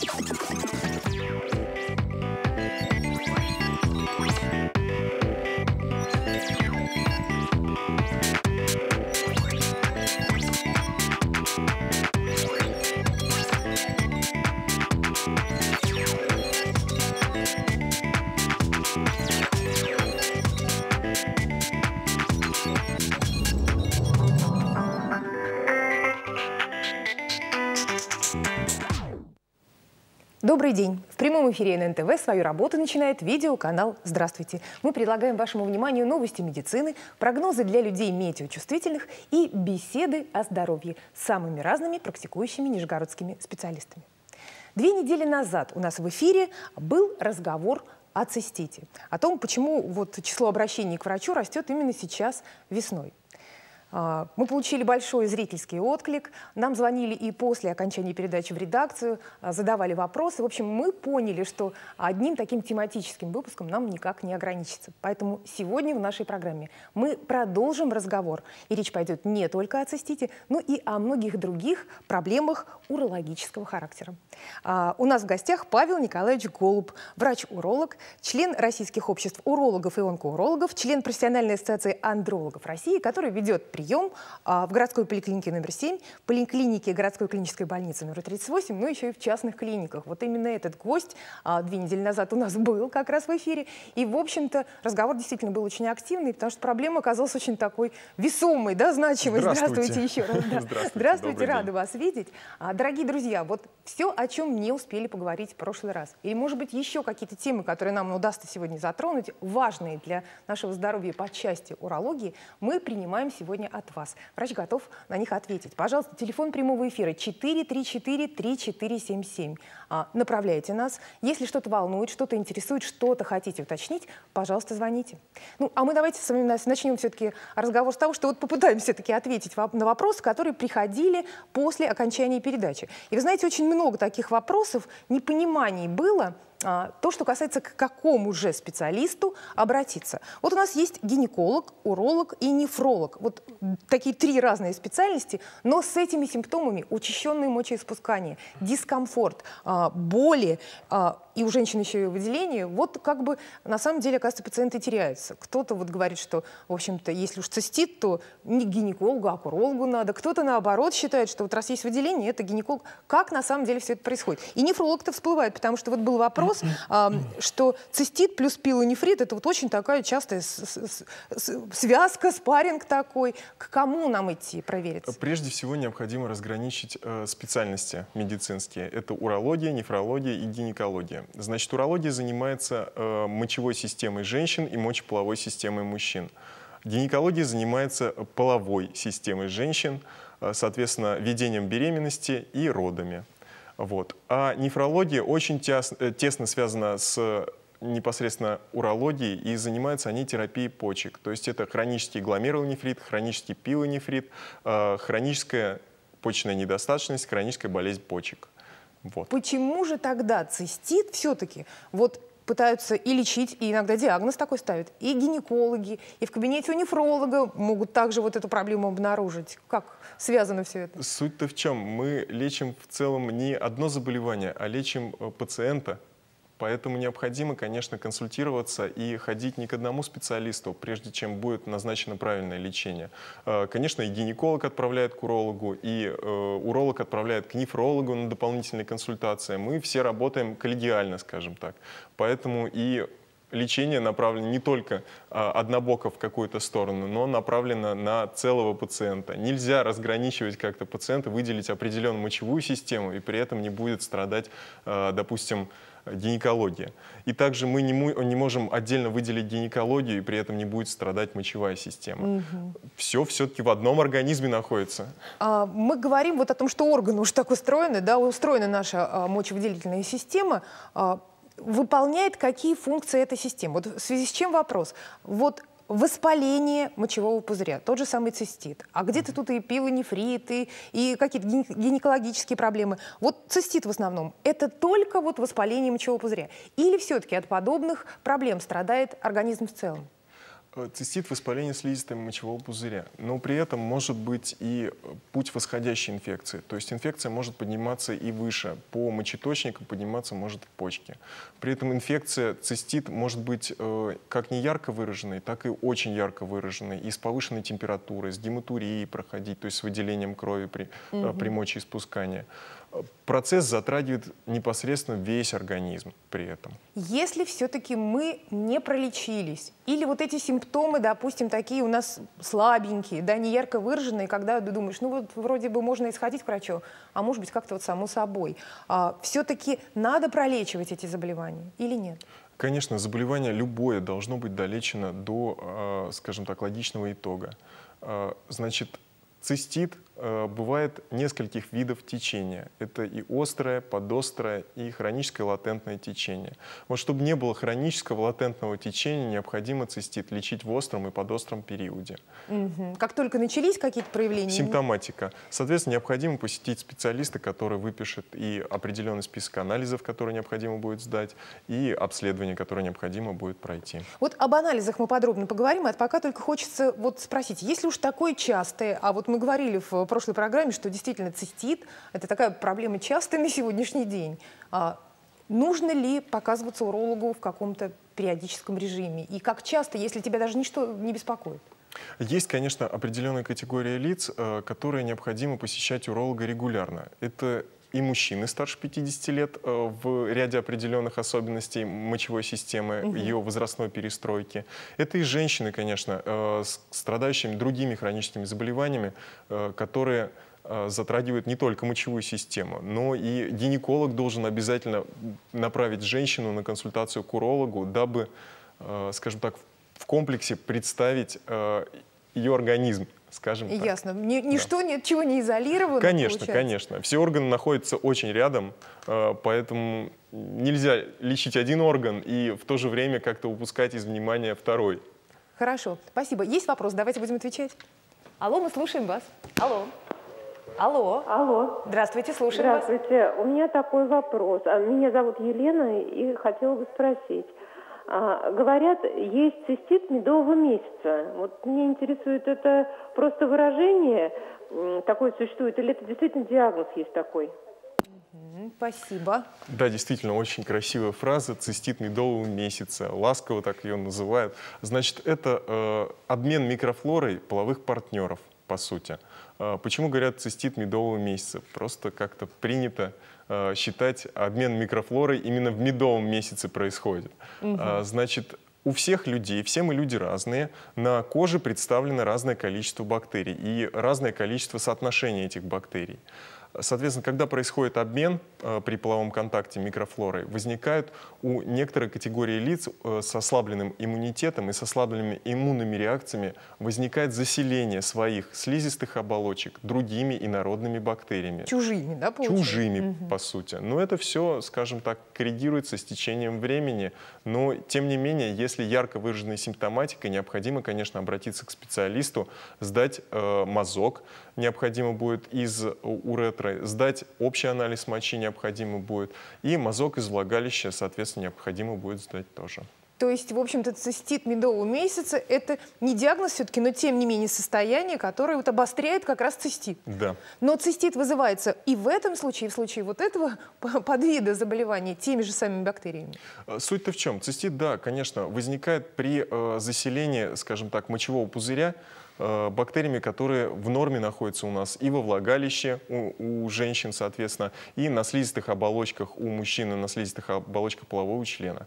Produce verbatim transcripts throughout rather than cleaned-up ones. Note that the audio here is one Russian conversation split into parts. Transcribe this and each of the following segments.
Добрый день! В прямом эфире эн эн тэ вэ свою работу начинает видеоканал «Здравствуйте». Мы предлагаем вашему вниманию новости медицины, прогнозы для людей метеочувствительных и беседы о здоровье с самыми разными практикующими нижегородскими специалистами. Две недели назад у нас в эфире был разговор о цистите, о том, почему вот число обращений к врачу растет именно сейчас весной. Мы получили большой зрительский отклик, нам звонили и после окончания передачи в редакцию, задавали вопросы. В общем, мы поняли, что одним таким тематическим выпуском нам никак не ограничится. Поэтому сегодня в нашей программе мы продолжим разговор. И речь пойдет не только о цистите, но и о многих других проблемах урологического характера. У нас в гостях Павел Николаевич Голуб, врач-уролог, член Российских обществ урологов и онкоурологов, член профессиональной ассоциации андрологов России, который ведет прием в городской поликлинике номер семь, поликлинике городской клинической больницы номер тридцать восемь, но еще и в частных клиниках. Вот именно этот гость две недели назад у нас был как раз в эфире. И, в общем-то, разговор действительно был очень активный, потому что проблема оказалась очень такой весомой, да, значимой. Здравствуйте. Здравствуйте еще раз. Да. Здравствуйте, Здравствуйте, рада вас видеть. Дорогие друзья, вот все, о чем не успели поговорить в прошлый раз. Или, может быть, еще какие-то темы, которые нам удастся сегодня затронуть, важные для нашего здоровья по части урологии, мы принимаем сегодня от вас. Врач готов на них ответить. Пожалуйста, телефон прямого эфира четыре три четыре три четыре семь семь. А, направляйте нас. Если что-то волнует, что-то интересует, что-то хотите уточнить, пожалуйста, звоните. Ну, а мы давайте с вами начнем все-таки разговор с того, что вот попытаемся все-таки ответить на вопросы, которые приходили после окончания передачи. И вы знаете, очень много таких вопросов, непониманий было. То, что касается, к какому же специалисту обратиться. Вот у нас есть гинеколог, уролог и нефролог. Вот такие три разные специальности, но с этими симптомами: учащенное мочеиспускание, дискомфорт, боли, и у женщин еще и выделение. Вот как бы на самом деле, оказывается, пациенты теряются. Кто-то вот говорит, что, в общем-то, если уж цистит, то не к гинекологу, а к урологу надо. Кто-то, наоборот, считает, что вот раз есть выделение, это гинеколог. Как на самом деле все это происходит? И нефролог-то всплывает, потому что вот был вопрос, что цистит плюс пилонефрит — это вот очень такая частая связка, спарринг такой. К кому нам идти провериться? Прежде всего необходимо разграничить специальности медицинские. Это урология, нефрология и гинекология. Значит, урология занимается мочевой системой женщин и мочеполовой системой мужчин. Гинекология занимается половой системой женщин, соответственно, ведением беременности и родами. Вот. А нефрология очень тесно, тесно связана с непосредственно урологией, и занимаются они терапией почек. То есть это хронический гломерулонефрит, хронический пилонефрит, э, хроническая почечная недостаточность, хроническая болезнь почек. Вот. Почему же тогда цистит все-таки вот пытаются и лечить, и иногда диагноз такой ставят, и гинекологи, и в кабинете у нефролога могут также вот эту проблему обнаружить? Как связано все это? Суть-то в чем? Мы лечим в целом не одно заболевание, а лечим пациента. Поэтому необходимо, конечно, консультироваться и ходить не к одному специалисту, прежде чем будет назначено правильное лечение. Конечно, и гинеколог отправляет к урологу, и уролог отправляет к нефрологу на дополнительные консультации. Мы все работаем коллегиально, скажем так. Поэтому и лечение направлено не только однобоко в какую-то сторону, но направлено на целого пациента. Нельзя разграничивать как-то пациента, выделить определенную мочевую систему, и при этом не будет страдать, допустим, гинекология. И также мы не, не можем отдельно выделить гинекологию, и при этом не будет страдать мочевая система. Угу. Все все-таки в одном организме находится. А, мы говорим вот о том, что органы уж так устроены, да, устроена наша а, мочевыделительная система. А, выполняет какие функции эта система? Вот в связи с чем вопрос? Вот воспаление мочевого пузыря, тот же самый цистит. А где-то тут и пилонефрит, и, и какие-то гинекологические проблемы. Вот цистит в основном — это только вот воспаление мочевого пузыря? Или все-таки от подобных проблем страдает организм в целом? Цистит — воспаление слизистой мочевого пузыря, но при этом может быть и путь восходящей инфекции. То есть инфекция может подниматься и выше, по мочеточникам подниматься может в почки. При этом инфекция, цистит, может быть э, как не ярко выраженной, так и очень ярко выраженной, и с повышенной температурой, с гематурией проходить, то есть с выделением крови при, угу. при мочеиспускании. Процесс затрагивает непосредственно весь организм при этом. Если все-таки мы не пролечились, или вот эти симптомы, допустим, такие у нас слабенькие, да, не ярко выраженные, когда ты думаешь, ну вот вроде бы можно и сходить к врачу, а может быть как-то вот само собой, а, все-таки надо пролечивать эти заболевания или нет? Конечно, заболевание любое должно быть долечено до, скажем так, логичного итога. Значит, цистит э, бывает нескольких видов течения. Это и острое, подострое, и хроническое латентное течение. Вот чтобы не было хронического латентного течения, необходимо цистит лечить в остром и подостром периоде. Угу. Как только начались какие-то проявления? Симптоматика. Соответственно, необходимо посетить специалиста, который выпишет и определенный список анализов, которые необходимо будет сдать, и обследование, которое необходимо будет пройти. Вот об анализах мы подробно поговорим, а пока только хочется вот спросить, если уж такое частое, а вот мы говорили в прошлой программе, что действительно цистит – это такая проблема частая на сегодняшний день. А нужно ли показываться урологу в каком-то периодическом режиме? И как часто, если тебя даже ничто не беспокоит? Есть, конечно, определенная категория лиц, которые необходимо посещать уролога регулярно. Это и мужчины старше пятидесяти лет в ряде определенных особенностей мочевой системы, угу. ее возрастной перестройки. Это и женщины, конечно, страдающими другими хроническими заболеваниями, которые затрагивают не только мочевую систему, но и гинеколог должен обязательно направить женщину на консультацию к урологу, дабы, скажем так, в комплексе представить ее организм. Скажем так. Ясно. Ни, ничто, да. Ничего не изолировано. Конечно, получается. конечно. Все органы находятся очень рядом, поэтому нельзя лечить один орган и в то же время как-то упускать из внимания второй. Хорошо, спасибо. Есть вопрос? Давайте будем отвечать. Алло, мы слушаем вас. Алло. Алло. Алло. Здравствуйте, слушаем Здравствуйте. вас. У меня такой вопрос. Меня зовут Елена, и хотела бы спросить. А, говорят, есть цистит медового месяца. Вот меня интересует, это просто выражение такое существует, или это действительно диагноз есть такой? Спасибо. Да, действительно, очень красивая фраза «цистит медового месяца». Ласково так ее называют. Значит, это э, обмен микрофлорой половых партнеров, по сути. Э, почему говорят «цистит медового месяца»? Просто как-то принято э, считать, обмен микрофлорой именно в медовом месяце происходит. Угу. Э, значит, у всех людей, все мы люди разные, на коже представлено разное количество бактерий и разное количество соотношений этих бактерий. Соответственно, когда происходит обмен э, при половом контакте микрофлорой, возникают у некоторой категории лиц э, с ослабленным иммунитетом и с ослабленными иммунными реакциями возникает заселение своих слизистых оболочек другими инородными бактериями. Чужими, да, получается? Чужими, угу. по сути. Но это все, скажем так, коррегируется с течением времени. Но, тем не менее, если ярко выраженная симптоматика, необходимо, конечно, обратиться к специалисту, сдать э, мазок, необходимо будет из уретры, сдать общий анализ мочи необходимо будет, и мазок из влагалища, соответственно, необходимо будет сдать тоже. То есть, в общем-то, цистит медового месяца – это не диагноз все-таки, но тем не менее состояние, которое вот обостряет как раз цистит. Да. Но цистит вызывается и в этом случае, и в случае вот этого подвида заболевания теми же самыми бактериями. Суть-то в чем? Цистит, да, конечно, возникает при э, заселении, скажем так, мочевого пузыря бактериями, которые в норме находятся у нас и во влагалище у, у женщин, соответственно, и на слизистых оболочках у мужчин, и на слизистых оболочках полового члена.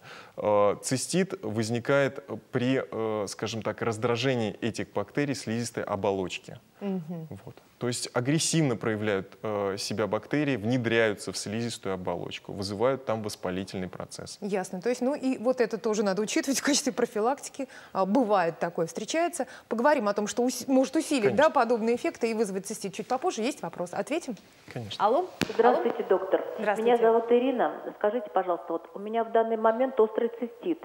Цистит возникает при, скажем так, раздражении этих бактерий слизистой оболочки. Угу. Вот. То есть агрессивно проявляют э, себя бактерии, внедряются в слизистую оболочку, вызывают там воспалительный процесс. Ясно. То есть, ну и вот это тоже надо учитывать в качестве профилактики. А, бывает такое, встречается. Поговорим о том, что ус может усилить, да, подобные эффекты и вызвать цистит чуть попозже. Есть вопрос? Ответим? Конечно. Алло? Здравствуйте, Алло? доктор. Здравствуйте. Меня зовут Ирина. Скажите, пожалуйста, вот у меня в данный момент острый цистит.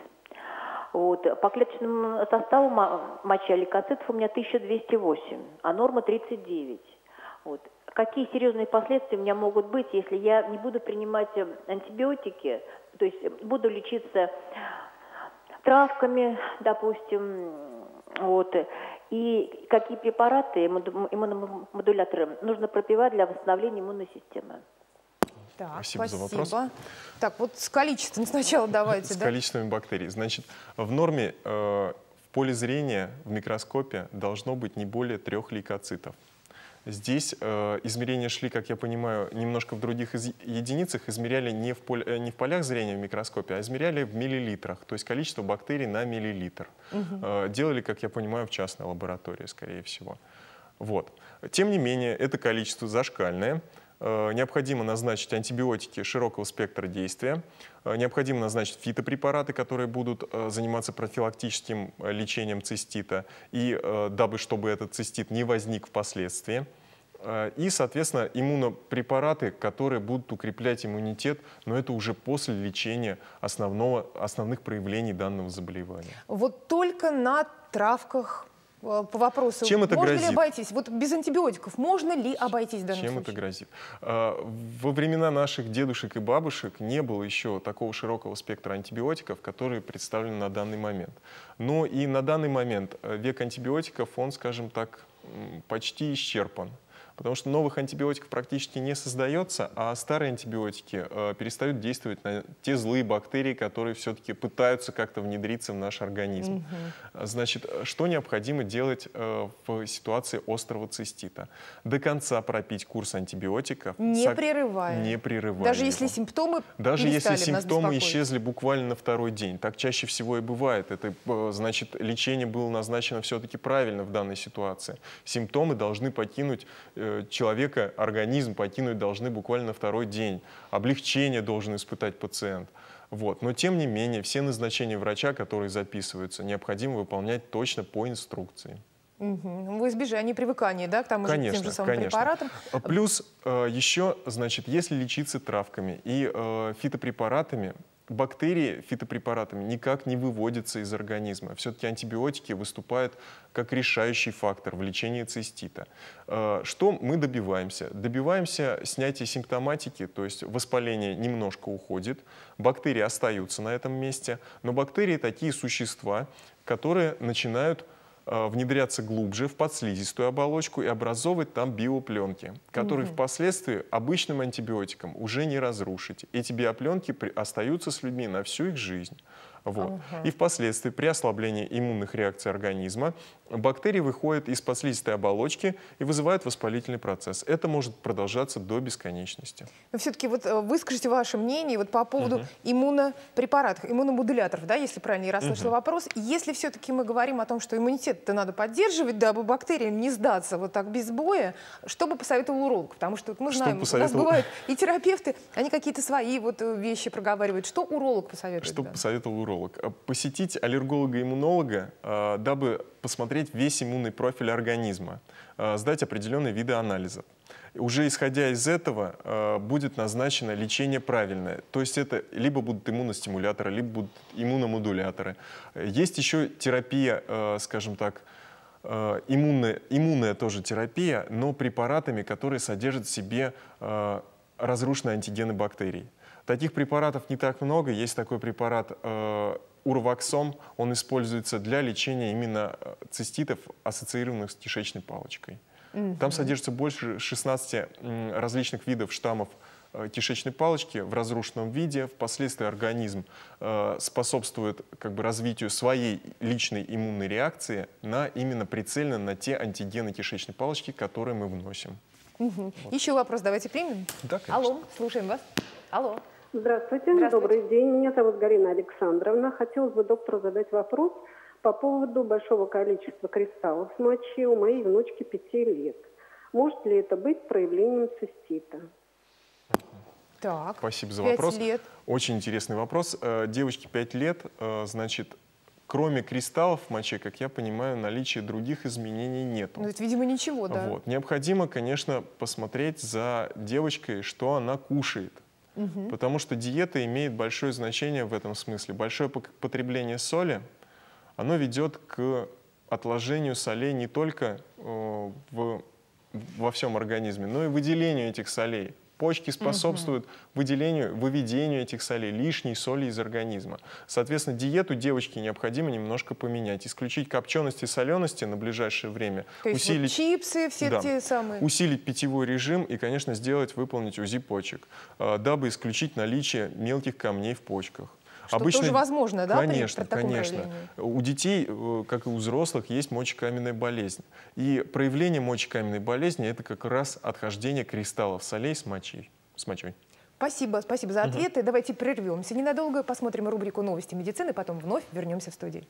Вот. По клеточному составу мочи лейкоцитов у меня тысяча двести восемь, а норма тридцать девять. Вот. Какие серьезные последствия у меня могут быть, если я не буду принимать антибиотики, то есть буду лечиться травками, допустим, вот. И какие препараты, иммуномодуляторы нужно пропивать для восстановления иммунной системы? Так, спасибо, спасибо за вопрос. Так, вот с количеством сначала давайте. С да? количеством бактерий. Значит, в норме э, в поле зрения в микроскопе должно быть не более трех лейкоцитов. Здесь э, измерения шли, как я понимаю, немножко в других из, единицах. Измеряли не в, поле, э, не в полях зрения в микроскопе, а измеряли в миллилитрах, то есть количество бактерий на миллилитр. Угу. Э, делали, как я понимаю, в частной лаборатории, скорее всего. Вот. Тем не менее, это количество зашкальное. Э, необходимо назначить антибиотики широкого спектра действия. Э, необходимо назначить фитопрепараты, которые будут э, заниматься профилактическим э, лечением цистита, и э, дабы чтобы этот цистит не возник впоследствии. Э, и, соответственно, иммунопрепараты, которые будут укреплять иммунитет, но это уже после лечения основного, основных проявлений данного заболевания. Вот только на травках. По вопросу, чем это можно грозит? ли обойтись? Вот без антибиотиков можно ли обойтись в данном Чем случае? это грозит? Во времена наших дедушек и бабушек не было еще такого широкого спектра антибиотиков, которые представлены на данный момент. Но и на данный момент век антибиотиков, он, скажем так, почти исчерпан. Потому что новых антибиотиков практически не создается, а старые антибиотики э, перестают действовать на те злые бактерии, которые все-таки пытаются как-то внедриться в наш организм. Mm-hmm. Значит, что необходимо делать э, в ситуации острого цистита? До конца пропить курс антибиотиков. Не со... прерывая. Не прерывая. Даже его. если симптомы Даже если симптомы нас исчезли буквально на второй день. Так чаще всего и бывает. Это значит, лечение было назначено все-таки правильно в данной ситуации. Симптомы должны покинуть человека, организм покинуть должны буквально на второй день. Облегчение должен испытать пациент. Вот. Но тем не менее, все назначения врача, которые записываются, необходимо выполнять точно по инструкции. Угу. В избежание привыкания, да, к тому же, конечно, тем же самым конечно. препаратам. Плюс э, еще, значит, если лечиться травками и э, фитопрепаратами, бактерии фитопрепаратами никак не выводятся из организма. Все-таки антибиотики выступают как решающий фактор в лечении цистита. Что мы добиваемся? Добиваемся снятия симптоматики, то есть воспаление немножко уходит, бактерии остаются на этом месте, но бактерии такие существа, которые начинают внедряться глубже в подслизистую оболочку и образовывать там биопленки, которые угу. впоследствии обычным антибиотиком уже не разрушить. Эти биопленки остаются с людьми на всю их жизнь. Вот. Угу. И впоследствии при ослаблении иммунных реакций организма бактерии выходят из подслизистой оболочки и вызывают воспалительный процесс. Это может продолжаться до бесконечности. Но все-таки вот выскажите ваше мнение вот по поводу угу. иммунопрепаратов, иммуномодуляторов, да, если правильно я расслышала угу. вопрос. Если все-таки мы говорим о том, что иммунитет-то надо поддерживать, дабы бактериям не сдаться вот так без боя, что бы посоветовал уролог? Потому что вот мы знаем, посоветовал... у нас бывают и терапевты, они какие-то свои вот вещи проговаривают. Что уролог посоветует? Что да? посоветовал уролог? Посетить аллерголога-иммунолога, дабы посмотреть весь иммунный профиль организма, сдать определенные виды анализов. Уже исходя из этого будет назначено лечение правильное. То есть это либо будут иммуностимуляторы, либо будут иммуномодуляторы. Есть еще терапия, скажем так, иммунная, иммунная тоже терапия, но препаратами, которые содержат в себе разрушенные антигены бактерий. Таких препаратов не так много. Есть такой препарат э, урваксом. Он используется для лечения именно циститов, ассоциированных с кишечной палочкой. Mm-hmm. Там содержится больше шестнадцати м, различных видов штаммов э, кишечной палочки в разрушенном виде. Впоследствии организм э, способствует как бы, развитию своей личной иммунной реакции на именно прицельно на те антигены кишечной палочки, которые мы вносим. Mm-hmm. Вот. Еще вопрос давайте примем. Да, конечно. Алло, слушаем вас. Алло. Здравствуйте. Здравствуйте, добрый день. Меня зовут Галина Александровна. Хотелось бы доктору задать вопрос по поводу большого количества кристаллов в моче у моей внучки пяти лет. Может ли это быть проявлением цистита? Так, спасибо за вопрос. лет. Очень интересный вопрос. Девочке пять лет, значит, кроме кристаллов в моче, как я понимаю, наличия других изменений нет. Ну, это, видимо, ничего, да. Вот. Необходимо, конечно, посмотреть за девочкой, что она кушает. Угу. Потому что диета имеет большое значение в этом смысле. Большое потребление соли, оно ведет к отложению солей не только э, в, во всем организме, но и выделению этих солей Почки способствуют угу. выделению, выведению этих солей, лишней соли из организма. Соответственно, диету девочке необходимо немножко поменять, исключить копченость и солености на ближайшее время. То есть усилить, вот чипсы, все да, те самые. Усилить питьевой режим и, конечно, сделать, выполнить УЗИ почек, дабы исключить наличие мелких камней в почках. Что Обычно, тоже возможно, да? Конечно, при, при таком конечно. проявлении? У детей, как и у взрослых, есть мочекаменная болезнь. И проявление мочекаменной болезни – это как раз отхождение кристаллов солей с мочой. С мочой. Спасибо, спасибо за ответы. Угу. Давайте прервемся ненадолго, посмотрим рубрику «Новости медицины», потом вновь вернемся в студию.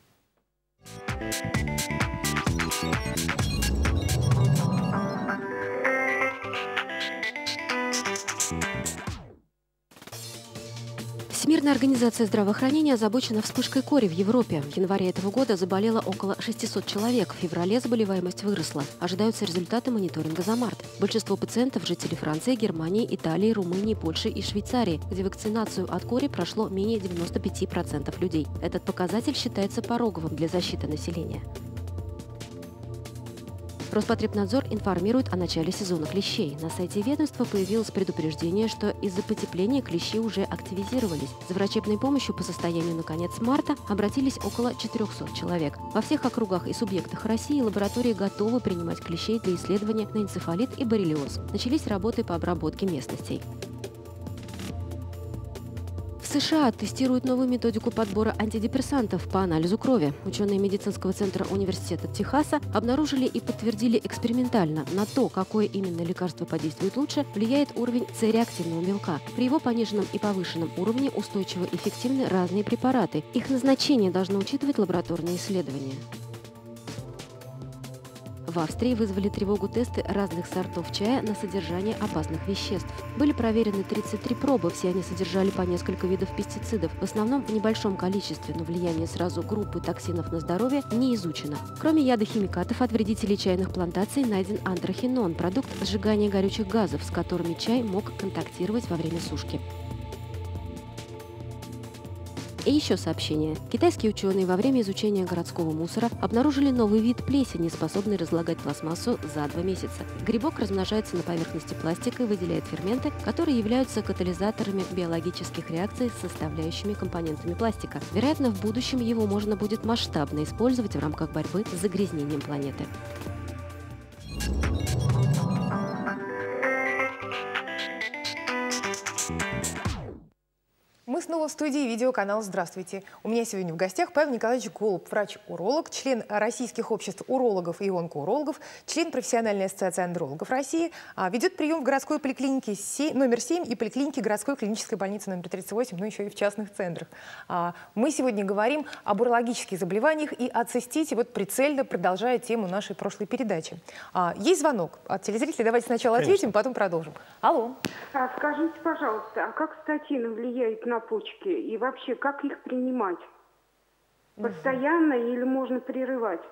Всемирная организация здравоохранения озабочена вспышкой кори в Европе. В январе этого года заболело около шестисот человек. В феврале заболеваемость выросла. Ожидаются результаты мониторинга за март. Большинство пациентов – жители Франции, Германии, Италии, Румынии, Польши и Швейцарии, где вакцинацию от кори прошло менее девяноста пяти процентов людей. Этот показатель считается пороговым для защиты населения. Роспотребнадзор информирует о начале сезона клещей. На сайте ведомства появилось предупреждение, что из-за потепления клещи уже активизировались. За врачебной помощью по состоянию на конец марта обратились около четырёхсот человек. Во всех округах и субъектах России лаборатории готовы принимать клещей для исследования на энцефалит и боррелиоз. Начались работы по обработке местностей. В США тестируют новую методику подбора антидепрессантов по анализу крови. Ученые медицинского центра Университета Техаса обнаружили и подтвердили экспериментально: на то, какое именно лекарство подействует лучше, влияет уровень С-реактивного белка. При его пониженном и повышенном уровне устойчиво эффективны разные препараты. Их назначение должно учитывать лабораторные исследования. В Австрии вызвали тревогу тесты разных сортов чая на содержание опасных веществ. Были проверены тридцать три пробы, все они содержали по несколько видов пестицидов, в основном в небольшом количестве, но влияние сразу группы токсинов на здоровье не изучено. Кроме ядохимикатов, от вредителей чайных плантаций найден антрахинон – продукт сжигания горючих газов, с которыми чай мог контактировать во время сушки. И еще сообщение. Китайские ученые во время изучения городского мусора обнаружили новый вид плесени, способный разлагать пластмассу за два месяца. Грибок размножается на поверхности пластика и выделяет ферменты, которые являются катализаторами биологических реакций с составляющими компонентами пластика. Вероятно, в будущем его можно будет масштабно использовать в рамках борьбы с загрязнением планеты. Мы снова в студии видеоканал «Здравствуйте». У меня сегодня в гостях Павел Николаевич Голуб, врач-уролог, член российских обществ урологов и онкоурологов, член профессиональной ассоциации андрологов России, ведет прием в городской поликлинике номер семь и поликлинике городской клинической больницы номер тридцать восемь, но еще и в частных центрах. Мы сегодня говорим об урологических заболеваниях и о цистите, вот прицельно продолжая тему нашей прошлой передачи. Есть звонок от телезрителей, давайте сначала Конечно. ответим, потом продолжим. Алло. А скажите, пожалуйста, а как статины влияют на почки и вообще как их принимать? Постоянно угу. или можно прерывать?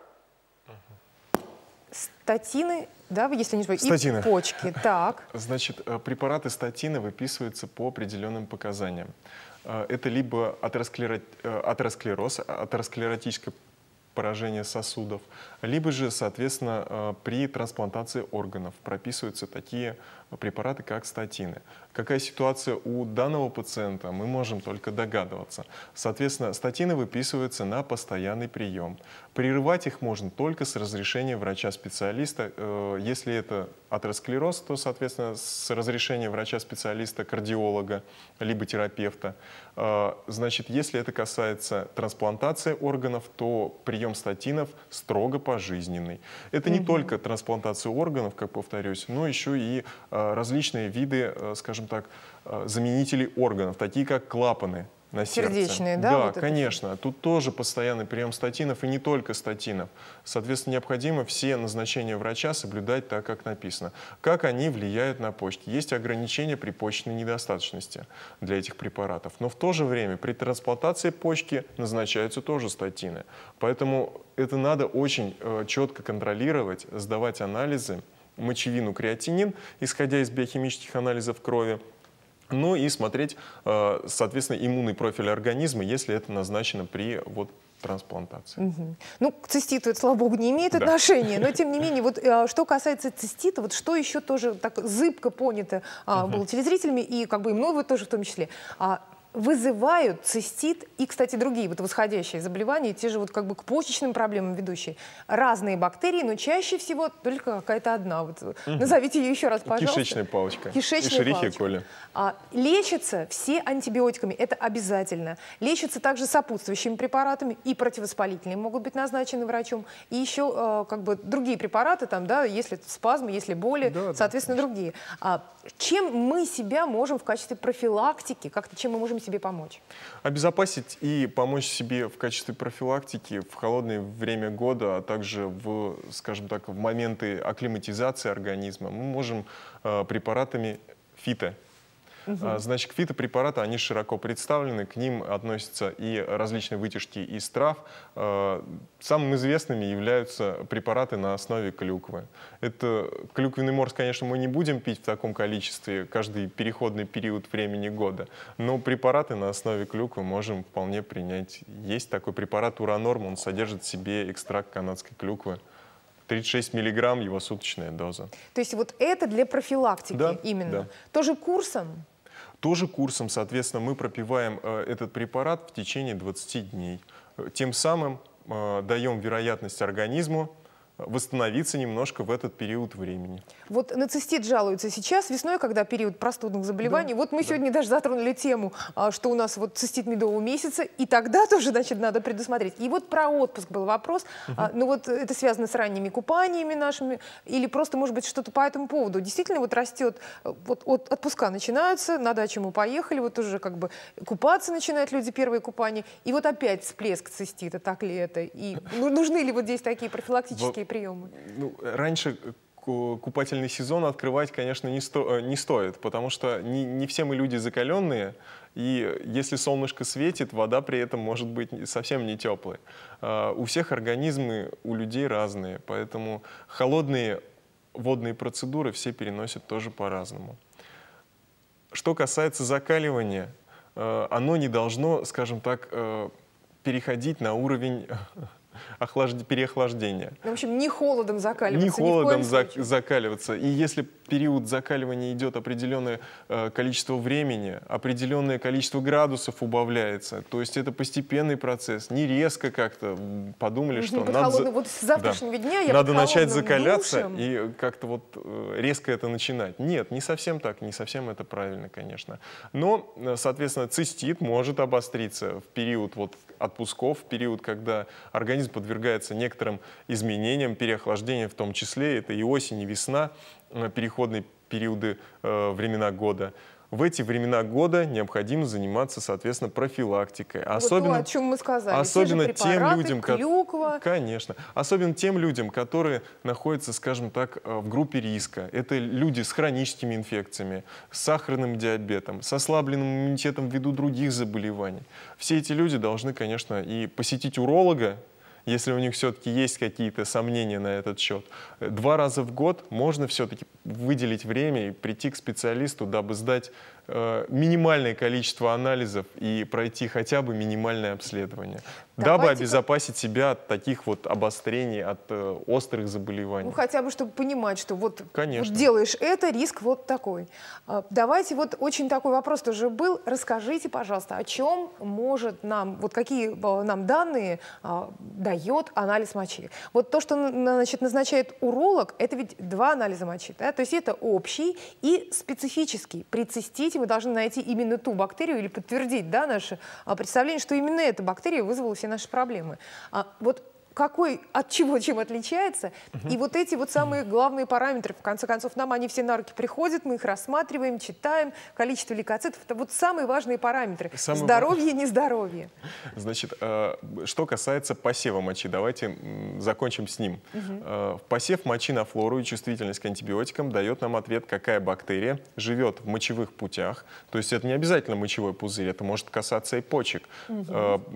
Статины, да, если не забывать, статины. И почки. Так. Значит, препараты статины выписываются по определенным показаниям. Это либо атеросклеро... атеросклероз, атеросклеротическое поражение сосудов, либо же, соответственно, при трансплантации органов прописываются такие препараты, как статины. Какая ситуация у данного пациента, мы можем только догадываться. Соответственно, статины выписываются на постоянный прием. Прерывать их можно только с разрешения врача-специалиста. Если это атеросклероз, то, соответственно, с разрешения врача-специалиста, кардиолога, либо терапевта. Значит, если это касается трансплантации органов, то прием статинов строго пожизненный. Это не угу. только трансплантация органов, как повторюсь, но еще и различные виды, скажем так, заменителей органов, такие как клапаны на сердце. Сердечные, да? Да, вот конечно. Это? Тут тоже постоянный прием статинов, и не только статинов. Соответственно, необходимо все назначения врача соблюдать так, как написано. Как они влияют на почки? Есть ограничения при почечной недостаточности для этих препаратов. Но в то же время при трансплантации почки назначаются тоже статины. Поэтому это надо очень э, четко контролировать, сдавать анализы, мочевину, креатинин, исходя из биохимических анализов крови, ну и смотреть, соответственно, иммунный профиль организма, если это назначено при вот трансплантации. Угу. Ну, к циститу это, слава богу, не имеет Да. отношения, но тем не менее, вот что касается цистита, вот что еще тоже так зыбко понято а, Угу. было телезрителями и как бы и мной вот тоже в том числе. А, вызывают цистит и, кстати, другие вот восходящие заболевания, те же вот как бы к почечным проблемам ведущие. Разные бактерии, но чаще всего только какая-то одна. Вот, угу. Назовите ее еще раз, пожалуйста. Кишечная палочка. Кишечная Escherichia палочка. coli. А, лечатся все антибиотиками, это обязательно. Лечатся также сопутствующими препаратами, и противовоспалительные могут быть назначены врачом, и еще а, как бы другие препараты, там, да, если спазмы, если боли, Да, соответственно, да, другие. А, чем мы себя можем в качестве профилактики, как-то чем мы можем себе помочь? Обезопасить и помочь себе в качестве профилактики в холодное время года, а также в, скажем так, в моменты акклиматизации организма мы можем э, препаратами фито. Угу. Значит, фитопрепараты, они широко представлены, к ним относятся и различные вытяжки из трав. Самыми известными являются препараты на основе клюквы. Это клюквенный морс, конечно, мы не будем пить в таком количестве каждый переходный период времени года, но препараты на основе клюквы можем вполне принять. Есть такой препарат Уранорм, он содержит в себе экстракт канадской клюквы. тридцать шесть миллиграмм его суточная доза. То есть вот это для профилактики, да, именно? Да. Тоже курсом? Тоже курсом, соответственно, мы пропиваем э, этот препарат в течение двадцати дней. Тем самым э, даем вероятность организму восстановиться немножко в этот период времени. Вот на цистит жалуются сейчас, весной, когда период простудных заболеваний. Да, вот мы да. сегодня даже затронули тему, что у нас вот цистит медового месяца, и тогда тоже, значит, надо предусмотреть. И вот про отпуск был вопрос. Угу. Ну вот это связано с ранними купаниями нашими, или просто, может быть, что-то по этому поводу. Действительно вот растет, вот от отпуска начинаются, на дачу мы поехали, вот уже как бы купаться начинают люди, первые купания, и вот опять всплеск цистита, так ли это? И ну, нужны ли вот здесь такие профилактические вот. приемы? Ну, раньше купательный сезон открывать, конечно, не, сто, не стоит, потому что не, не все мы люди закаленные, и если солнышко светит, вода при этом может быть совсем не теплой. Uh, у всех организмы у людей разные, поэтому холодные водные процедуры все переносят тоже по-разному. Что касается закаливания, uh, оно не должно, скажем так, uh, переходить на уровень охлажд... переохлаждения. В общем, не холодом закаливаться. Не холодом за... закаливаться. И если период закаливания идет определенное э, количество времени, определенное количество градусов убавляется, то есть это постепенный процесс, не резко как-то подумали, что надо, холодным, вот с завтрашнего да, дня я надо начать закаляться душем. и как-то вот э, резко это начинать. Нет, не совсем так, не совсем это правильно, конечно. Но, соответственно, цистит может обостриться в период вот отпусков, в период, когда организм подвергается некоторым изменениям, переохлаждениям в том числе, это и осень, и весна, переходные периоды э, времена года. В эти времена года необходимо заниматься, соответственно, профилактикой. Особенно, вот то, о чем мы сказали. Особенно тем людям, клюква. Конечно. Особенно тем людям, которые находятся, скажем так, в группе риска. Это люди с хроническими инфекциями, с сахарным диабетом, с ослабленным иммунитетом ввиду других заболеваний. Все эти люди должны, конечно, и посетить уролога, если у них все-таки есть какие-то сомнения на этот счет. Два раза в год можно все-таки выделить время и прийти к специалисту, дабы сдать э, минимальное количество анализов и пройти хотя бы минимальное обследование, Давайте дабы обезопасить себя от таких вот обострений, от э, острых заболеваний. Ну, хотя бы, чтобы понимать, что вот, вот делаешь это, риск вот такой. А, давайте, вот очень такой вопрос тоже был. Расскажите, пожалуйста, о чем может нам, вот какие нам данные а, дает анализ мочи. Вот то, что, значит, назначает уролог, это ведь два анализа мочи, да? То есть это общий и специфический. При цистите мы должны найти именно ту бактерию или подтвердить, да, наше представление, что именно эта бактерия вызвала все наши проблемы. А, вот какой, от чего чем отличается, угу. И вот эти вот самые главные параметры, в конце концов, нам они все на руки приходят, мы их рассматриваем, читаем, количество лейкоцитов, это вот самые важные параметры. Самый здоровье, нездоровье. Значит, что касается посева мочи, давайте закончим с ним. Угу. Посев мочи на флору и чувствительность к антибиотикам дает нам ответ, какая бактерия живет в мочевых путях, то есть это не обязательно мочевой пузырь, это может касаться и почек. Угу.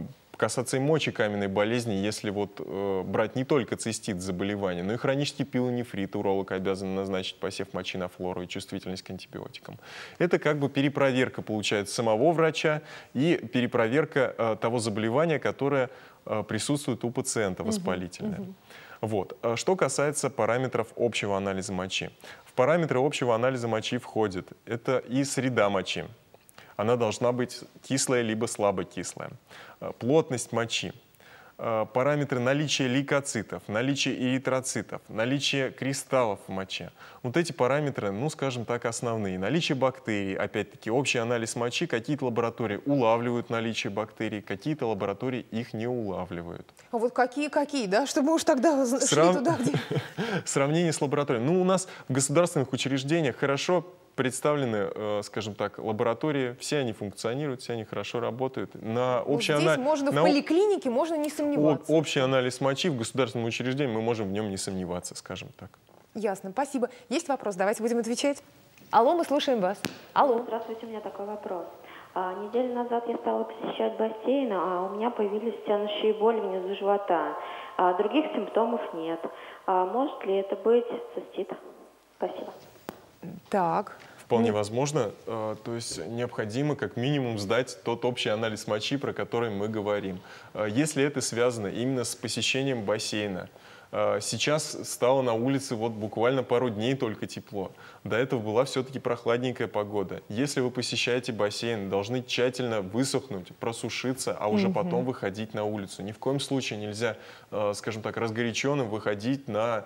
касаться и мочекаменной болезни, если вот э, брать не только цистит заболевания, но и хронический пилонефрит, уролог обязан назначить посев мочи на флору и чувствительность к антибиотикам. Это как бы перепроверка, получается, самого врача и перепроверка э, того заболевания, которое э, присутствует у пациента воспалительное. Uh-huh. Uh-huh. Вот. Что касается параметров общего анализа мочи. В параметры общего анализа мочи входит это и среда мочи. Она должна быть кислая либо слабокислая. Плотность мочи. Параметры наличия лейкоцитов, наличия эритроцитов, наличие кристаллов в моче. Вот эти параметры, ну, скажем так, основные. Наличие бактерий, опять-таки, общий анализ мочи. Какие-то лаборатории улавливают наличие бактерий, какие-то лаборатории их не улавливают. А вот какие-какие, да? Чтобы уж тогда шли Срав... туда, где... Сравнение с лабораторией. Ну, у нас в государственных учреждениях хорошо представлены, э, скажем так, лаборатории, все они функционируют, все они хорошо работают. На общий здесь анализ, можно на... в поликлинике, можно не сомневаться. Об, общий анализ мочи в государственном учреждении, мы можем в нем не сомневаться, скажем так. Ясно, спасибо. Есть вопрос? Давайте будем отвечать. Алло, мы слушаем вас. Алло. Здравствуйте, у меня такой вопрос. А, неделю назад я стала посещать бассейн, а у меня появились тянущие боли внизу живота. А, других симптомов нет. А, может ли это быть цистит? Спасибо. Так. Вполне Нет. возможно. То есть необходимо как минимум сдать тот общий анализ мочи, про который мы говорим. Если это связано именно с посещением бассейна, сейчас стало на улице вот буквально пару дней только тепло. До этого была все-таки прохладненькая погода. Если вы посещаете бассейн, должны тщательно высохнуть, просушиться, а уже mm-hmm. потом выходить на улицу. Ни в коем случае нельзя, скажем так, разгоряченным выходить на,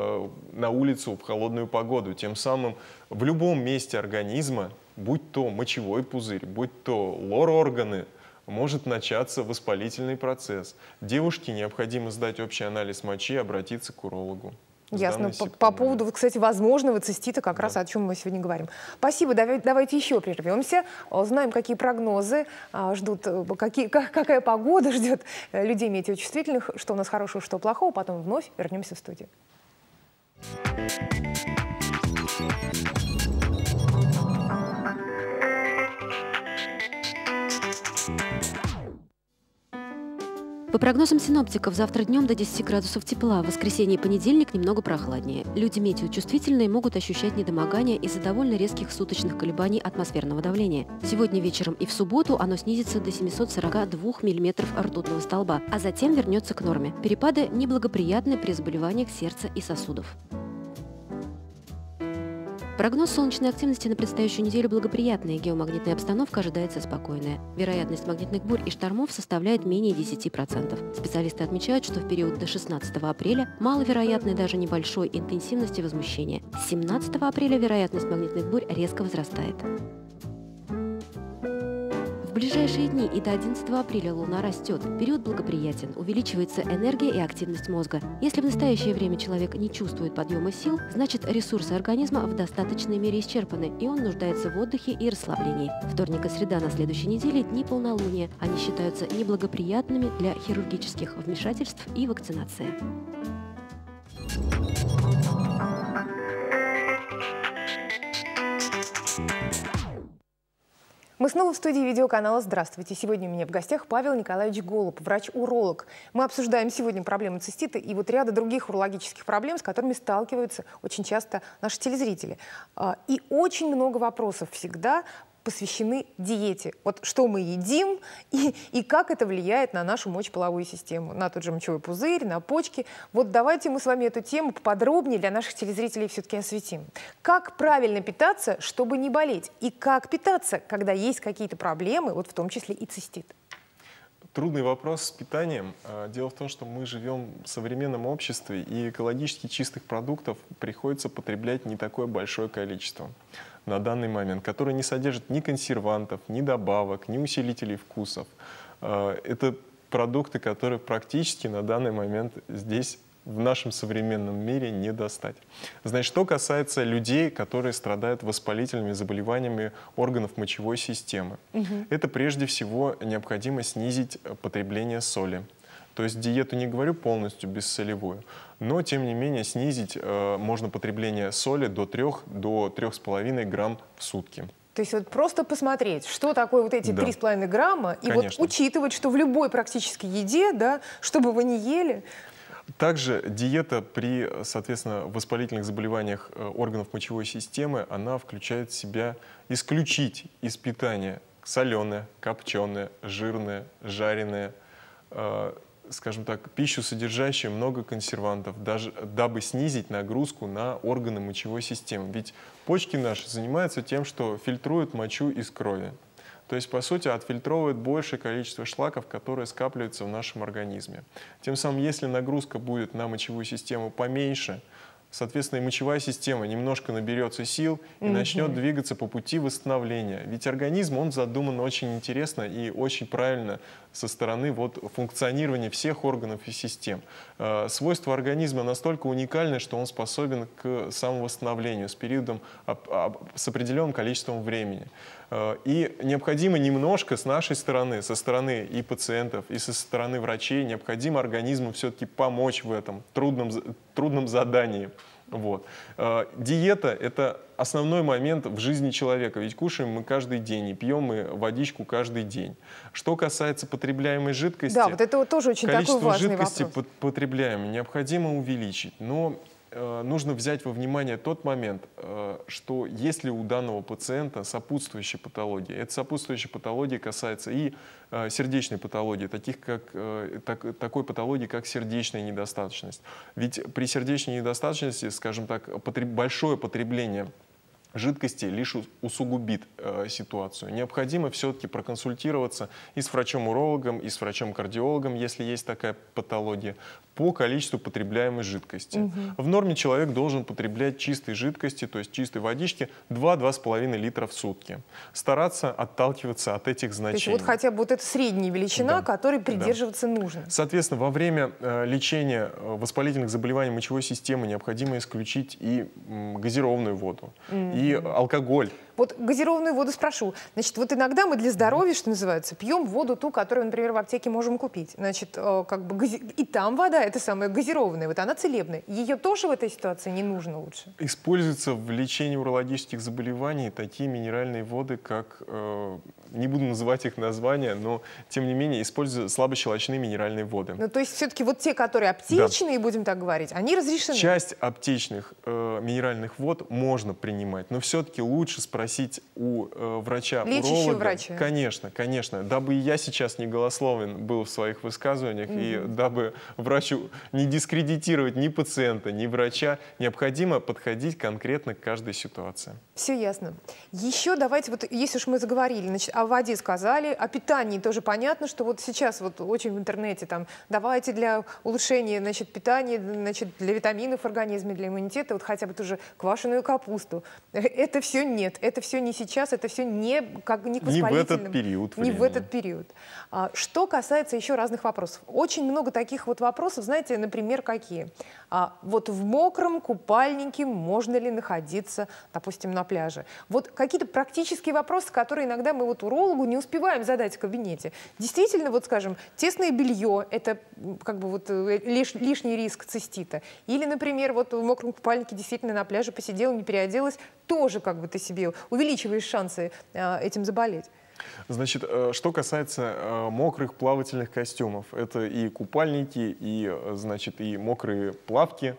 на улицу в холодную погоду. Тем самым в любом месте организма, будь то мочевой пузырь, будь то лор-органы, может начаться воспалительный процесс. Девушке необходимо сдать общий анализ мочи и обратиться к урологу. Ясно. По, по поводу, кстати, возможного цистита, как да. раз о чем мы сегодня говорим. Спасибо. Давайте, давайте еще прервемся. Узнаем, какие прогнозы ждут, какие, как, какая погода ждет людей метеочувствительных, что у нас хорошего, что плохого. Потом вновь вернемся в студию. По прогнозам синоптиков, завтра днем до десяти градусов тепла, в воскресенье и понедельник немного прохладнее. Люди метеочувствительные могут ощущать недомогание из-за довольно резких суточных колебаний атмосферного давления. Сегодня вечером и в субботу оно снизится до семисот сорока двух миллиметров ртутного столба, а затем вернется к норме. Перепады неблагоприятны при заболеваниях сердца и сосудов. Прогноз солнечной активности на предстоящую неделю благоприятный, геомагнитная обстановка ожидается спокойная. Вероятность магнитных бурь и штормов составляет менее десяти процентов. Специалисты отмечают, что в период до шестнадцатого апреля маловероятны даже небольшой интенсивности возмущения. С семнадцатого апреля вероятность магнитных бурь резко возрастает. В ближайшие дни и до одиннадцатого апреля Луна растет. Период благоприятен, увеличивается энергия и активность мозга. Если в настоящее время человек не чувствует подъема сил, значит ресурсы организма в достаточной мере исчерпаны, и он нуждается в отдыхе и расслаблении. Вторник и среда на следующей неделе – дни полнолуния. Они считаются неблагоприятными для хирургических вмешательств и вакцинации. Мы снова в студии видеоканала «Здравствуйте». Сегодня у меня в гостях Павел Николаевич Голуб, врач-уролог. Мы обсуждаем сегодня проблемы цистита и вот ряда других урологических проблем, с которыми сталкиваются очень часто наши телезрители. И очень много вопросов всегда посвящены диете. Вот что мы едим и, и как это влияет на нашу мочеполовую систему, на тот же мочевой пузырь, на почки. Вот давайте мы с вами эту тему поподробнее для наших телезрителей все-таки осветим. Как правильно питаться, чтобы не болеть? И как питаться, когда есть какие-то проблемы, вот в том числе и цистит? Трудный вопрос с питанием. Дело в том, что мы живем в современном обществе, и экологически чистых продуктов приходится потреблять не такое большое количество на данный момент, которые не содержат ни консервантов, ни добавок, ни усилителей вкусов. Это продукты, которые практически на данный момент здесь в нашем современном мире не достать. Значит, что касается людей, которые страдают воспалительными заболеваниями органов мочевой системы, угу. это прежде всего необходимо снизить потребление соли. То есть диету не говорю полностью бессолевую, но тем не менее снизить э, можно потребление соли до трёх, до трёх с половиной грамм в сутки. То есть вот просто посмотреть, что такое вот эти Да. три с половиной грамма, и Конечно. вот учитывать, что в любой практически еде, да, что бы вы ни ели. Также диета при, соответственно, воспалительных заболеваниях э, органов мочевой системы, она включает в себя исключить из питания соленое, копченое, жирное, жареное, э, скажем так, пищу, содержащую много консервантов, даже, дабы снизить нагрузку на органы мочевой системы. Ведь почки наши занимаются тем, что фильтруют мочу из крови. То есть, по сути, отфильтровывает большее количество шлаков, которые скапливаются в нашем организме. Тем самым, если нагрузка будет на мочевую систему поменьше, соответственно, и мочевая система немножко наберется сил и mm-hmm. начнет двигаться по пути восстановления. Ведь организм, он задуман очень интересно и очень правильно со стороны вот, функционирования всех органов и систем. Э, свойства организма настолько уникальны, что он способен к самовосстановлению с периодом, об, об, с определенным количеством времени. Э, и необходимо немножко с нашей стороны, со стороны и пациентов, и со стороны врачей, необходимо организму все-таки помочь в этом трудном, трудном задании. Вот. Э, диета – это основной момент в жизни человека, ведь кушаем мы каждый день и пьем мы водичку каждый день. Что касается потребляемой жидкости, да, вот это вот тоже очень такой важный количество жидкости вопрос. потребляемой необходимо увеличить, но э, нужно взять во внимание тот момент, э, что если у данного пациента сопутствующая патология, эта сопутствующая патология касается и э, сердечной патологии, таких как, э, так, такой патологии, как сердечная недостаточность. Ведь при сердечной недостаточности, скажем так, потреб, большое потребление жидкости лишь усугубит э, ситуацию. Необходимо все-таки проконсультироваться и с врачом-урологом, и с врачом-кардиологом, если есть такая патология, по количеству потребляемой жидкости. Угу. В норме человек должен потреблять чистой жидкости, то есть чистой водички, два-два с половиной литра в сутки. Стараться отталкиваться от этих значений. То есть вот хотя бы вот эта средняя величина, да. которой придерживаться да. нужно. Соответственно, во время э, лечения воспалительных заболеваний мочевой системы необходимо исключить и м, газированную воду, mm-hmm. и алкоголь. Вот газированную воду спрошу. Значит, вот иногда мы для здоровья, что называется, пьем воду ту, которую, например, в аптеке можем купить. Значит, как бы гази... и там вода, это самая газированная, вот она целебная. Ее тоже в этой ситуации не нужно лучше? Используются в лечении урологических заболеваний такие минеральные воды, как, э, не буду называть их названия, но, тем не менее, используются слабощелочные минеральные воды. Ну, то есть все-таки вот те, которые аптечные, да. будем так говорить, они разрешены? Часть аптечных э, минеральных вод можно принимать, но все-таки лучше спросить у э, врача-уролога. Лечащего врача. Конечно, конечно. Дабы я сейчас не голословен был в своих высказываниях, mm-hmm. и дабы врачу не дискредитировать ни пациента, ни врача, необходимо подходить конкретно к каждой ситуации. Все ясно. Еще давайте, вот если уж мы заговорили, значит, о воде сказали, о питании тоже понятно, что вот сейчас вот очень в интернете там давайте для улучшения, значит, питания, значит, для витаминов в организме, для иммунитета, вот хотя бы тоже квашеную капусту. Это все нет, это все не сейчас, это все не, как, не к воспалительным. Не в этот период Не времени. в этот период. А, что касается еще разных вопросов. Очень много таких вот вопросов, знаете, например, какие? А, вот в мокром купальнике можно ли находиться, допустим, на пляже? Вот какие-то практические вопросы, которые иногда мы вот урологу не успеваем задать в кабинете. Действительно, вот скажем, тесное белье – это как бы вот лиш, лишний риск цистита. Или, например, вот в мокром купальнике действительно на пляже посидела, не переоделась, тоже как бы ты себе увеличиваешь шансы э, этим заболеть. Значит, что касается мокрых плавательных костюмов, это и купальники, и, значит, и мокрые плавки.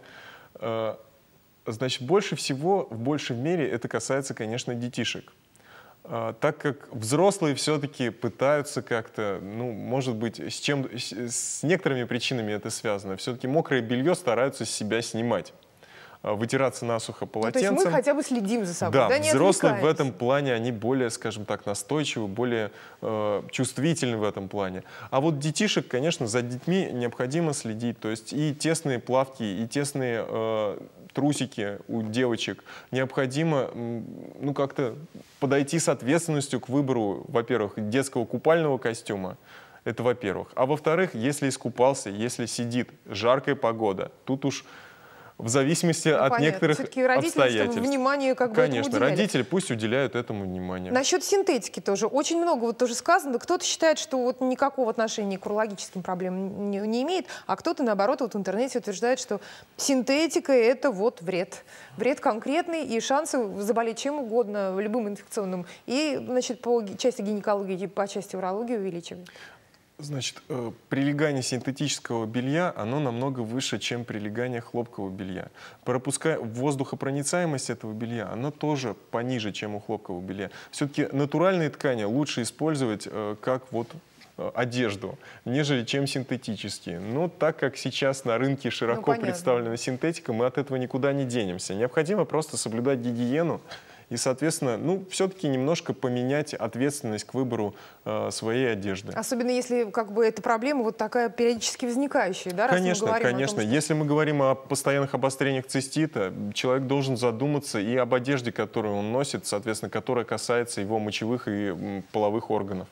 Значит, больше всего, в большей мере, это касается, конечно, детишек. Так как взрослые все-таки пытаются как-то, ну, может быть, с, чем, с некоторыми причинами это связано, все-таки мокрое белье стараются с себя снимать, вытираться насухо полотенцем. Ну, то есть мы хотя бы следим за собой, да, да, не взрослые в этом плане, они более, скажем так, настойчивы, более э, чувствительны в этом плане. А вот детишек, конечно, за детьми необходимо следить. То есть и тесные плавки, и тесные э, трусики у девочек необходимо, ну, как-то подойти с ответственностью к выбору, во-первых, детского купального костюма. Это во-первых. А во-вторых, если искупался, если сидит жаркая погода, тут уж в зависимости Ну, от понятно. некоторых Все-таки родительскому обстоятельств. вниманию как бы Конечно, этому уделяли. родители пусть уделяют этому внимание. Насчет синтетики тоже. Очень много вот тоже сказано. Кто-то считает, что вот никакого отношения к урологическим проблемам не, не имеет, а кто-то, наоборот, вот в интернете утверждает, что синтетика – это вот вред. Вред конкретный, и шансы заболеть чем угодно, любым инфекционным, и, значит, по части гинекологии, и по части урологии увеличивают. Значит, э, прилегание синтетического белья, оно намного выше, чем прилегание хлопкового белья. Пропуская воздухопроницаемость этого белья, оно тоже пониже, чем у хлопкового белья. Все-таки натуральные ткани лучше использовать э, как вот э, одежду, нежели чем синтетические. Но так как сейчас на рынке широко Ну, представлена синтетика, мы от этого никуда не денемся. Необходимо просто соблюдать гигиену. И, соответственно, ну, все-таки немножко поменять ответственность к выбору э, своей одежды. Особенно если как бы эта проблема вот такая периодически возникающая, да? Раз Конечно, мы говорим конечно. о том, что... Если мы говорим о постоянных обострениях цистита, человек должен задуматься и об одежде, которую он носит, соответственно, которая касается его мочевых и м, половых органов.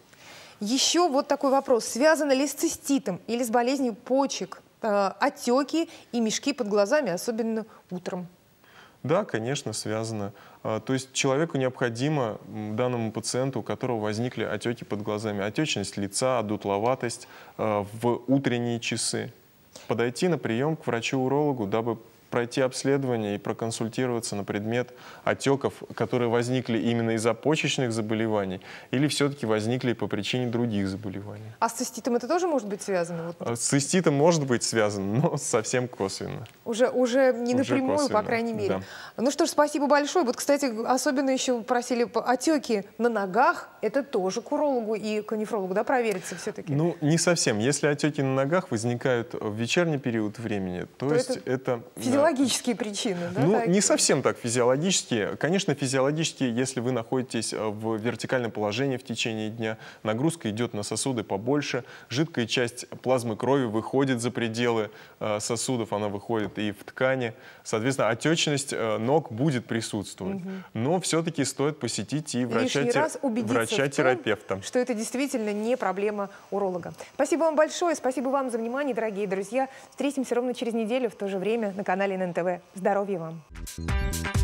Еще вот такой вопрос. Связано ли с циститом или с болезнью почек э, отеки и мешки под глазами, особенно утром? Да, конечно, связано. А, То есть человеку необходимо, м, данному пациенту, у которого возникли отеки под глазами, отечность лица, одутловатость а, в утренние часы, подойти на прием к врачу-урологу, дабы пройти обследование и проконсультироваться на предмет отеков, которые возникли именно из-за почечных заболеваний или все-таки возникли по причине других заболеваний. А с циститом это тоже может быть связано? Вот, А С циститом может быть связано, но совсем косвенно. уже, уже не Уже напрямую, косвенно, по крайней мере. да. Ну что ж, спасибо большое. Вот, кстати, особенно еще просили по- отеки на ногах. Это тоже к урологу и к нефрологу, да, провериться все-таки? Ну, не совсем. Если отеки на ногах возникают в вечерний период времени, то, То есть это это... Физиологические причины, да? Ну, такие? не совсем так физиологические. Конечно, физиологические, если вы находитесь в вертикальном положении в течение дня, нагрузка идет на сосуды побольше, жидкая часть плазмы крови выходит за пределы э, сосудов, она выходит и в ткани. Соответственно, отечность э, ног будет присутствовать. Мгм. Но все-таки стоит посетить и Лишний раз убедиться врача-терапевта. в том, что это действительно не проблема уролога. Спасибо вам большое, спасибо вам за внимание, дорогие друзья. Встретимся ровно через неделю в то же время на канале эн эн тэ вэ. Здоровья вам!